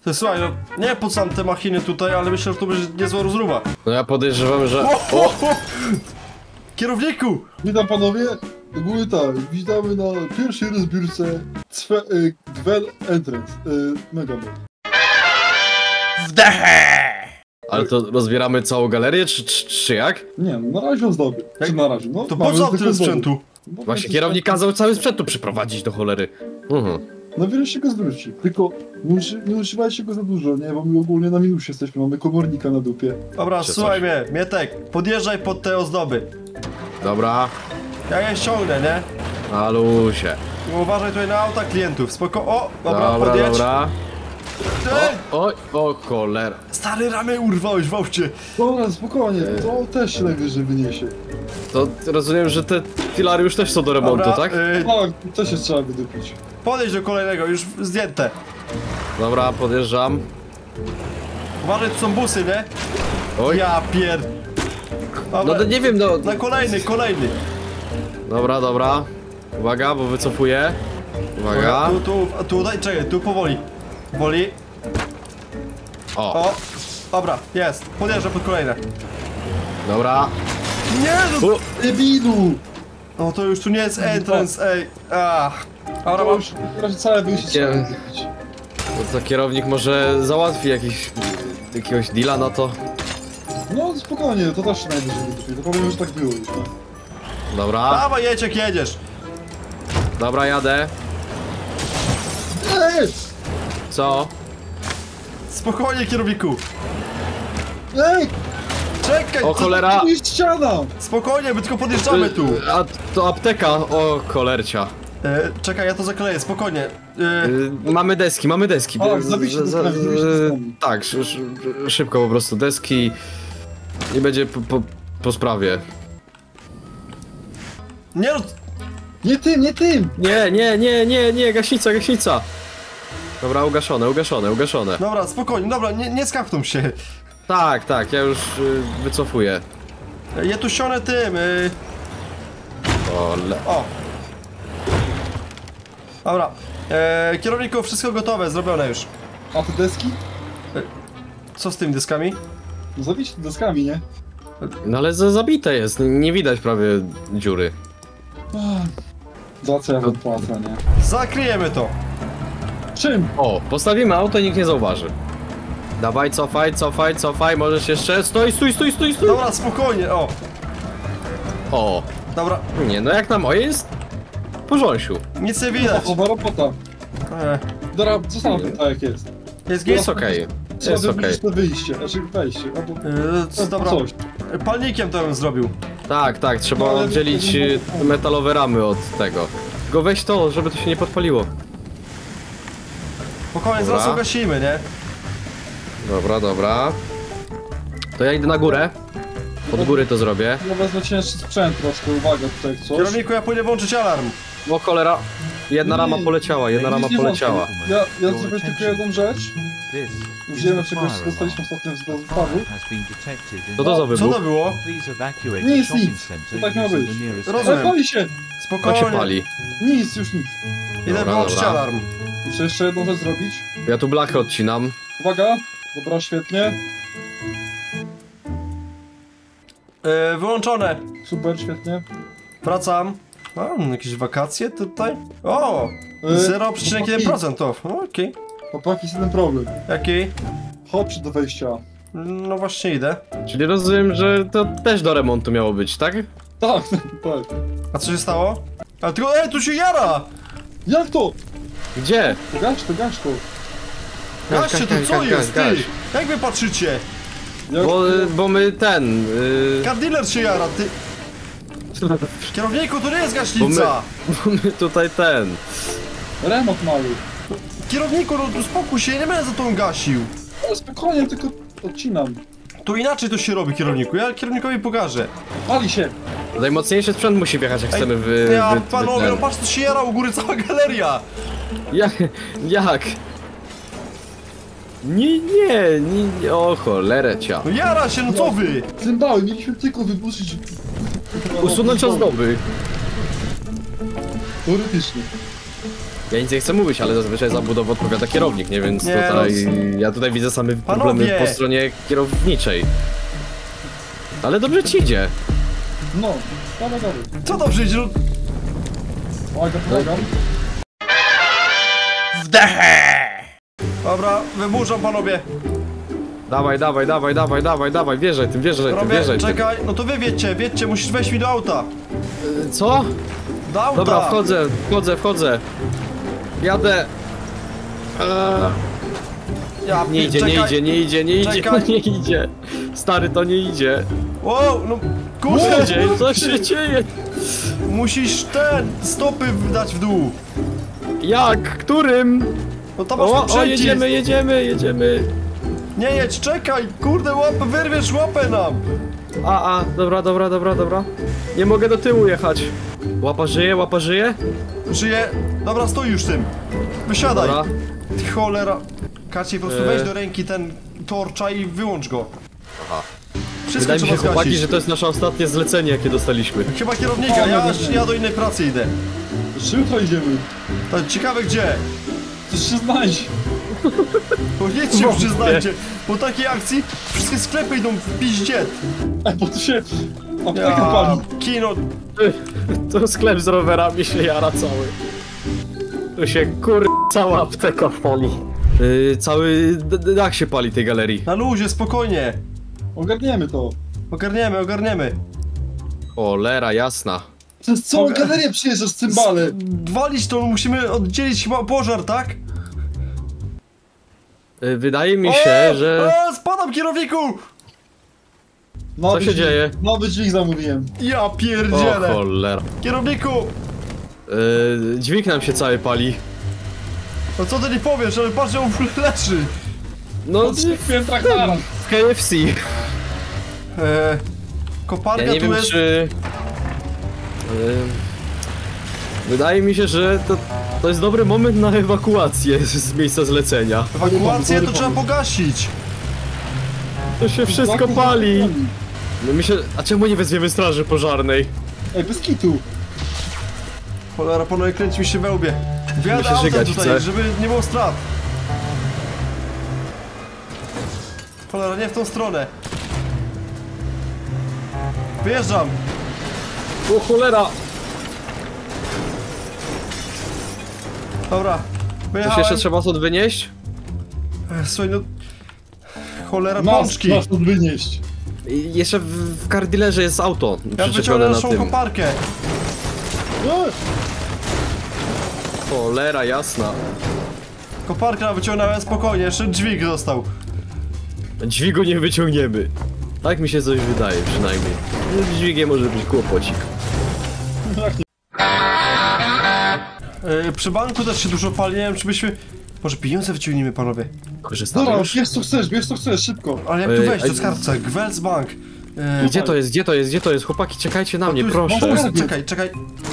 Ty, słuchaj, no nie po sam te machiny tutaj, ale myślę, że to będzie niezła rozruba. No ja podejrzewam, że... O! Kierowniku! Witam panowie, ogólnie tak, witamy na pierwszej rozbiórce Dwell Entrance, Megaman. Wdechę! Ale to rozbieramy całą galerię, czy jak? Nie, no na razie ozdoby, czy na razie, no. To mamy po co tylko tyle ozdoby. sprzętu? Bo Właśnie to kierownik kazał cały sprzęt tu przyprowadzić do cholery. No wiele się go zwróci, tylko nie używajcie go za dużo, nie, bo my ogólnie na minusie jesteśmy, mamy komornika na dupie. Dobra, Czy słuchaj coś? mnie, Mietek, podjeżdżaj pod te ozdoby. Dobra, Ja je ściągnę, nie? alusie. I uważaj tutaj na auta klientów, spoko... O, dobra, Dobra, podjedź. dobra. Ej, Oj, o cholera. stary, ramy urwałeś w aucie. Dobra, spokojnie, to też się najwyżej wyniesie. To rozumiem, że te filary już też są do remontu, Dobra, tak? Tak, to się trzeba wydupić. Podejdź do kolejnego, już zdjęte. Dobra, podjeżdżam. Uważaj, tu są busy, nie? Oj, Ja pier... no Dobra, to nie wiem, no... na kolejny. Dobra, dobra. Uwaga, bo wycofuję. Uwaga. Tutaj, czekaj, tu powoli. Powoli. O, O, dobra, jest. Podjeżdżam pod kolejne. dobra. Nie, no, Debilu! no to już tu nie jest entrance, ej. Dobra, To mam... już raczej całe wyjście trzeba Nie. wydupić. To kierownik może załatwi jakiegoś deala na to. No spokojnie, to też się najwyżej wydupi, to powiem, że tak było już, nie? Dobra, Dawaj, jedź jak jedziesz. dobra, jadę. Ej! Co? Spokojnie, kierowniku. Ej! Czekaj, O cholera! Tu jest ściana! spokojnie, my tylko podjeżdżamy tu. A to apteka, o cholercia. Czekaj, ja to zakleję, spokojnie. Mamy deski, mamy deski. Tak, zabicie to prawie, zabicie to deskami. Tak, szybko po prostu deski i będzie po sprawie. Nie no, Nie tym, nie tym! Nie, gaśnica. Dobra, ugaszone. dobra, spokojnie, dobra, nie skapną się. Tak, ja już wycofuję. Ja tu ściągnę tym, o. Dobra, kierowniku, wszystko gotowe, zrobione już. A te deski? Co z tymi dyskami? No zabicie to deskami, nie? No ale zabite jest, nie widać prawie dziury. Za co ja wam płacę, nie? Zakryjemy to. Czym? O, postawimy auto i nikt nie zauważy. Dawaj, cofaj, możesz jeszcze... Stój! Dobra, spokojnie, o. O, Dobra, nie, no jak na moje jest... W porządku. nic nie widać. Oba robota. Dobra, zostaw to jak jest. Jest okej. Trzeba Jest okej. wyjść na wyjście, znaczy wejście, albo... Dobra, coś. palnikiem to bym zrobił. Tak, trzeba No, ale- oddzielić metalowe ramy od tego. Tylko weź to, żeby to się nie podpaliło. Spokojnie, Dobra. zaraz ugasimy, nie? Dobra. To ja idę na górę. Od góry to zrobię. Ja wezmę cięższy sprzęt troszkę, uwaga tutaj coś. Kierowniku, ja pójdę włączyć alarm. O cholera. Jedna Nie, rama poleciała, Nic nie poleciała. wątpię. Ja zrobię tylko jedną rzecz. Wiemy czegoś, co dostaliśmy ostatnio z dostawu. Co to za Co wybuch? to było? Nic, to tak ma być. Rozumiem. Ale pali się! To się Spokojnie. pali. Nic, już nic. Idę Dobra, wyłączyć dobra. alarm. Muszę jeszcze jedną rzecz zrobić. Ja tu blachę odcinam. Uwaga, dobra, świetnie. Wyłączone. Super, świetnie. Wracam. Jakieś wakacje tutaj? O! 0,1% off. Okej. Chłopaki, jest jeden problem. Jaki? Chodź do wejścia. No właśnie idę. Czyli rozumiem, że to też do remontu miało być, tak? Tak, tak. A co się stało? Ale tylko, tu się jara! Jak to? Gdzie? Gaś to. Gaście, to co jest, ty? gaś. Jak wy patrzycie? Jak... Bo my ten... Car dealer się jara, ty... Kierowniku, to nie jest gaśnica! Bo my tutaj ten... Remont mały. Kierowniku, no tu spokój się, nie będę za tą gasił. Ale spokojnie, tylko odcinam. Tu inaczej to się robi, kierowniku. Ja kierownikowi pokażę. Pali się. Najmocniejszy sprzęt musi wjechać, jak chcemy Ja, panowie, no patrz, to się jara u góry cała galeria. Jak? Nie, o cholerę cia. No jara się, no co wy? Zębały, mieliśmy tylko wyburzyć. Usunąć ozdoby. Teoretycznie. Ja nic nie chcę mówić, ale zazwyczaj za budowę odpowiada kierownik, nie? Więc Nie, tutaj ja tutaj widzę same problemy Panowie! po stronie kierowniczej. Ale dobrze ci idzie. No, dawaj. Co to przyjdzie? Pomagam. Dobra, wyburzam panowie. Dawaj, wjeżdżaj tym, Robię, wjeżdżaj tym. czekaj, no to wy wiedźcie, musisz wejść mi do auta. Co? Do auta. Dobra, wchodzę. Jadę. Ja, Nie idzie. Czekaj. Nie idzie. Stary, to nie idzie. Wow, no Co się kurde, dzieje? Co się dzieje? musisz stopy dać w dół. Jak? Którym? No tam masz O, przycisk. jedziemy. Nie jedź, czekaj, kurde, łapę, wyrwiesz łapę nam. Dobra. Nie mogę do tyłu jechać. Łapa żyje? Żyję, dobra, stój już tym. Wysiadaj. Dobra. Ty cholera. Kacie, po prostu weź do ręki ten torcza i wyłącz go. Aha. Wszystko Wydaje mi trzeba się, chłopaki, zgasić. że to jest nasze ostatnie zlecenie, jakie dostaliśmy. Chyba kierownika, ja do innej pracy idę. Jeszcze jutro idziemy. To ciekawe gdzie. Coś się znajdź. Bo nie ci już przyznajcie. Po takiej akcji wszystkie sklepy idą w piździet. Bo tu się apteka pali. Kino. To sklep z rowerami się jara cały. Tu się cała apteka pali. Cały dach się pali tej galerii. Na luzie, spokojnie. Ogarniemy to. Ogarniemy. Cholera jasna. Przez całą galerię przyjeżdżasz z cymbale. Walić to, musimy oddzielić chyba pożar, tak? Wydaje mi się, że... Spadam, kierowniku! Co się dzieje? Nowy dźwig zamówiłem. Ja O pierdzielę. cholera. Kierowniku! Dźwig nam się cały pali. No co ty nie powiesz, ale patrz, on leży. No, Odsypiłem traktora. w KFC. Koparka Ja nie tu wiem, jest. czy... Wydaje mi się, że to jest dobry moment na ewakuację z miejsca zlecenia. Ewakuację to Dobry trzeba pomysł. pogasić. To się wszystko pali. No myślę, a czemu nie wezwiemy straży pożarnej? Ej, bez kitu. Cholera, panowie, kręci mi się we łbie. Wjadę się autem żygać tutaj, chce. żeby nie było strat. Cholera, nie w tą stronę. Wyjeżdżam. O cholera! Dobra, To wyjechałem. się jeszcze trzeba stąd wynieść? Słuchaj, no... Cholera, Nas pączki. stąd wynieść. I jeszcze w car dealerze jest auto Ja przyczepione wyciągnę na naszą tym. koparkę. Cholera jasna. Koparkę wyciągnąłem spokojnie, jeszcze dźwig został. Dźwigu nie wyciągniemy. Tak mi się coś wydaje przynajmniej. Z dźwigiem może być kłopocik. Przy banku też się dużo pali, nie wiem czy byśmy... Może pieniądze wyciągniemy, panowie. Korzystamy Dobra, już? bierz co chcesz, szybko. Ale jak tu Ej, wejść do ej, skarbca? Gwelzbank. Gdzie to jest? Gdzie to jest? Chłopaki, czekajcie na mnie, tu jest- proszę. Czekaj.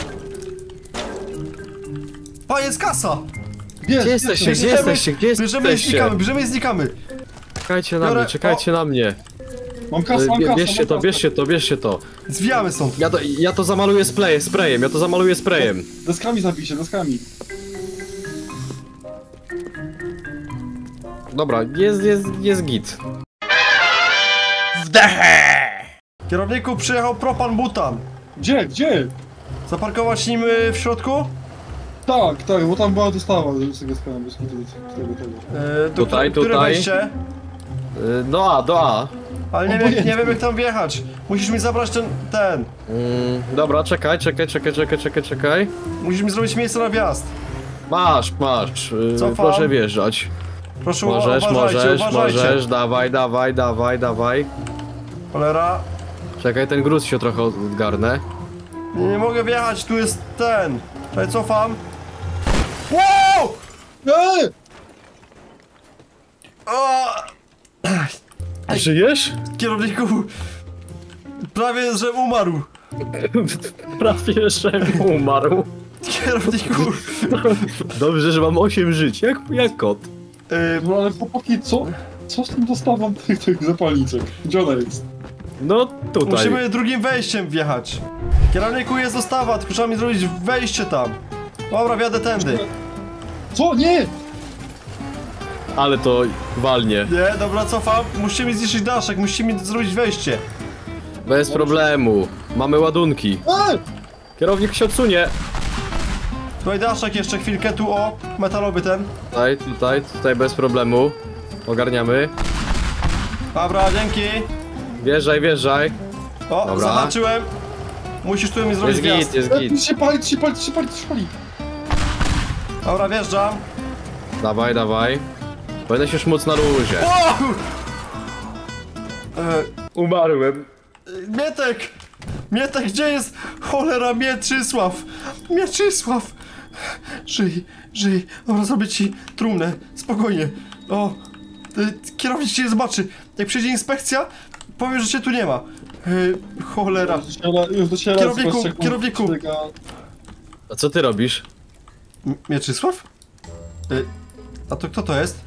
Pa, jest kasa! Gdzie jesteście? Gdzie jesteście? Gdzie Bierzemy i jesteście? znikamy. Czekajcie na Biorę- mnie, czekajcie na mnie. Mam kasę, mam kasę. Bierzcie to. Zwijamy stąd. Ja to zamaluję sprayem. Deskami zabij się, deskami. Dobra, jest git. Kierowniku, przyjechał propan butan. Gdzie? Zaparkować nim w środku? Tak, bo tam była dostawa z tego sklepu, bez kitu, z tego. Tutaj. Które wejście? Do A. Ale nie Obojętnie. wiem jak tam wjechać. Musisz mi zabrać ten. Dobra, czekaj. Musisz mi zrobić miejsce na wjazd. Masz. Cofam. Proszę wjeżdżać. Proszę, Możesz. uważajcie. Dawaj. Cholera. Czekaj, ten gruz się trochę odgarnę. Nie mogę wjechać, tu jest ten. Czekaj, cofam. Wow! Ej! O! Żyjesz? Kierowniku, prawie że umarł. Prawie, że umarł. Kierowniku. Dobrze, że mam 8 żyć, jak kot. No ale chłopaki, co z tym dostawą tych zapalniczek? Gdzie ona jest? No tutaj. Musimy drugim wejściem wjechać. Kierowniku, jest dostawa, tylko trzeba mi zrobić wejście tam. Dobra, wjadę tędy. Co? Nie! Ale to walnie. Nie, dobra, cofam. Musimy zniszczyć daszek, musimy zrobić wejście. Bez problemu. Mamy ładunki. Kierownik się odsunie. Tutaj daszek jeszcze chwilkę, tu o, metalowy ten. Tutaj bez problemu. Ogarniamy. Dobra, dzięki. Wjeżdżaj. O, Dobra. zahaczyłem. Musisz tu mi zrobić Jest wjazd. git, jest git. się pali. Dobra, wjeżdżam. Dawaj. Powinieneś już móc na luzie. O! Umarłem. Mietek, gdzie jest? Cholera, Mieczysław! Żyj. Dobra, zrobię ci trumnę, spokojnie. O, kierownik cię nie zobaczy. Jak przyjdzie inspekcja, powiem, że cię tu nie ma. Cholera. Już dociera. Kierowniku. A co ty robisz? Mieczysław? A to kto to jest?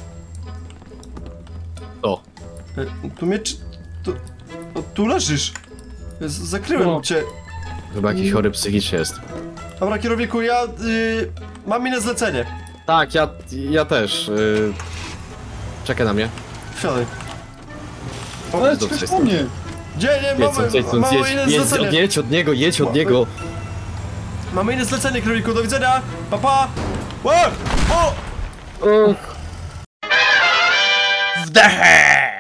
O. Tu tu leżysz. Zakryłem No. cię. Chyba jakiś chory psychicznie jest. Dobra, kierowniku, ja mam inne zlecenie. Tak, ja też. Czekaj na mnie. Wsiadaj. Ale dobrze czekaj jest. po mnie. Gdzie nie mamy inne zlecenie. Jedź od niego. Mamy inne zlecenie, kierowniku, do widzenia. Pa. O! Wdechę!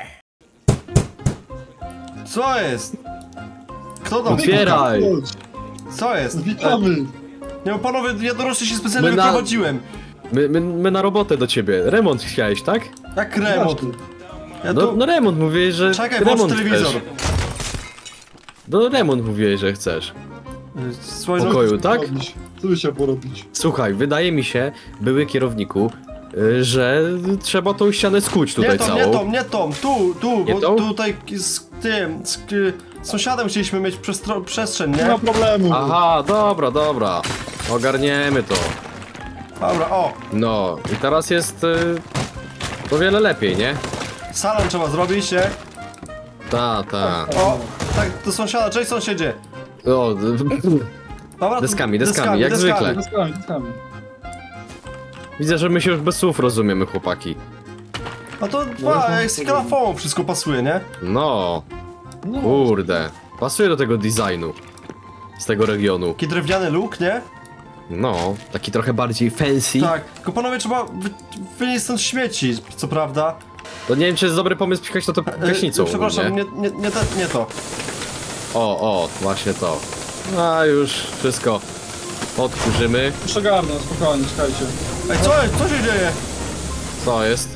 Co jest? Kto tam? Otwieraj. Chodź, Co jest? witamy. Nie, panowie, ja dorośli się specjalnie My na- wyprowadziłem. My na robotę do ciebie. Remont chciałeś, tak? Jak remont. Ja tu... No remont mówiłeś, że Czekaj, włącz remont telewizor. chcesz. No remont mówiłeś, że chcesz. Słuchaj, Pokoju, tak? Co by się porobić? Słuchaj, wydaje mi się, były kierowniku, że trzeba tą ścianę skuć tutaj całą. Nie tą, tu, Nie bo tą? tutaj z tym, z sąsiadem chcieliśmy mieć przestrzeń, Nie ma nie? problemu. Aha, dobra. Ogarniemy to. Dobra, o, No, i teraz jest o wiele lepiej, nie? salon trzeba zrobić, nie? Ta. O, tak, do sąsiada, cześć sąsiedzie. O, Dobra, Deskami, jak zwykle. Deskami. widzę, że my się już bez słów rozumiemy, chłopaki. No to jak z kalafą wszystko pasuje, nie? No, kurde. Pasuje do tego designu. Z tego regionu. Taki drewniany look, nie? No, taki trochę bardziej fancy. Tak, tylko panowie trzeba wynieść stąd śmieci, co prawda. To nie wiem, czy jest dobry pomysł pchać to gaśnicą. Przepraszam, nie? nie to. O, właśnie to. A już wszystko odkurzymy. Już ogarnę, spokojnie, czekajcie. Ej, co się dzieje? Co jest?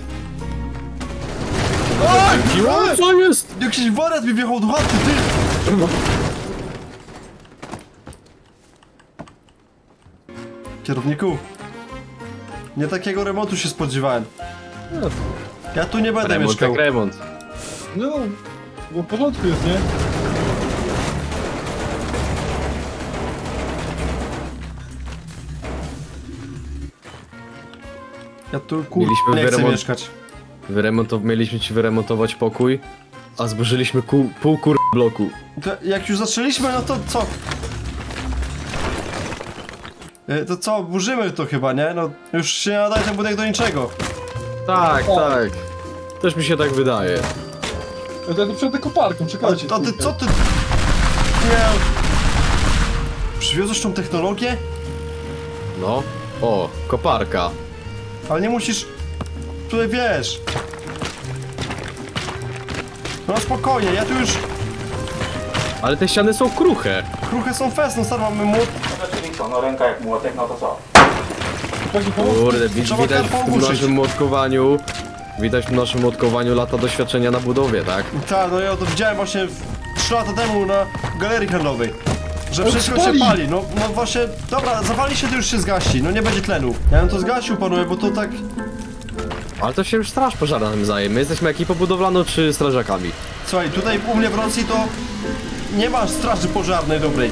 Oj! Co jest? Jakiś wariat mi wjechał do chaty, ty! Kierowniku, nie takiego remontu się spodziewałem. Ja tu nie będę Remont mieszkał. jak remont. No, bo w porządku jest, nie? Ja tu Mieliśmy nie chcę wyremont- mieszkać. Mieliśmy ci wyremontować pokój, a zburzyliśmy pół bloku. To jak już zaczęliśmy, no to co? To co, burzymy to chyba, nie? No już się nie nadaje ten budynek do niczego. Tak. Też mi się tak wydaje. Ja tu przed koparką, czekajcie. A ty co ty? Nie. Przywiozłeś tą technologię? No. O, koparka. Ale nie musisz... Tutaj wiesz... No spokojnie, ja tu już... Ale te ściany są kruche. Kruche są fest, no stary, mamy młot... Czyli co, no ręka jak młotek, no to co? Chłopaki, pomóc? Kurde, Trzeba widać w karpą tym użyć. naszym młotkowaniu. Widać w naszym młotkowaniu lata doświadczenia na budowie, tak? Tak, no ja to widziałem właśnie 3 lata temu na galerii handlowej. Że Ale wszystko się spali. pali, no właśnie... Dobra, zawali się, to już się zgasi, no nie będzie tlenu. Ja bym to zgasił, panowie, bo to tak... Ale to się już straż pożarna tym zajmie. My jesteśmy ekipą budowlaną czy strażakami? Słuchaj, tutaj u mnie w Rosji to... Nie ma straży pożarnej dobrej.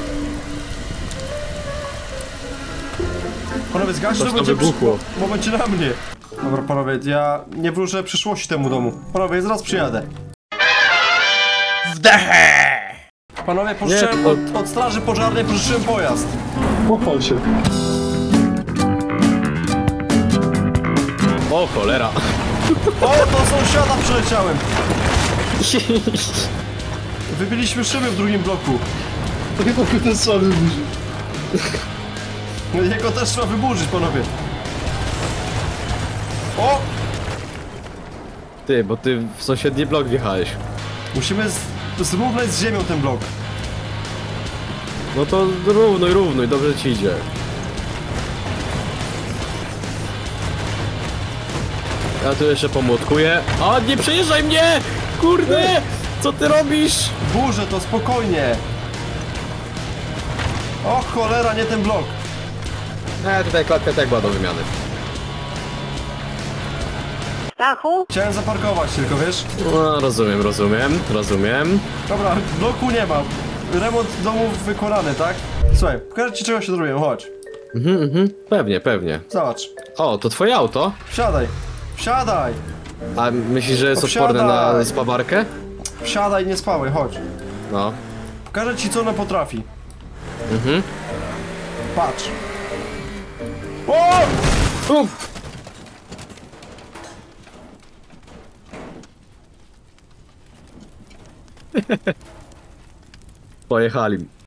Panowie, zgaście, Coś to tam będzie wybuchło. bo będzie na mnie. Dobra, panowie, ja nie wróżę przyszłości temu domu. Panowie, zaraz przyjadę. Wdechę! Panowie, pożyczyłem Nie, od straży pożarnej pożyczyłem pojazd. Pochwal się. O cholera. O, do sąsiada przyleciałem! Wybiliśmy szyby w drugim bloku. Chyba ten sam budzi. No jego też trzeba wyburzyć, panowie. O! Ty, bo ty w sąsiedni blok wjechałeś. Musimy zrównać z ziemią ten blok. No to równuj, dobrze ci idzie. Ja tu jeszcze pomłotkuję. A, nie przejeżdżaj mnie! Kurde! Co ty robisz? Burzę to spokojnie. O cholera, nie ten blok. Tutaj klatka tak była do wymiany. Stachu? Chciałem zaparkować tylko, wiesz? No, rozumiem. Dobra, bloku nie ma. Remont domu wykonany, tak? Słuchaj, pokażę ci czego się zrobiłem, chodź. Pewnie. Zobacz. O, to twoje auto? Wsiadaj. Wsiadaj. A myślisz, że jest No odporne na wsiadaj. spawarkę? Wsiadaj, nie spałaj, chodź. No. Pokażę ci co ona potrafi. Patrz. O! Pojechali.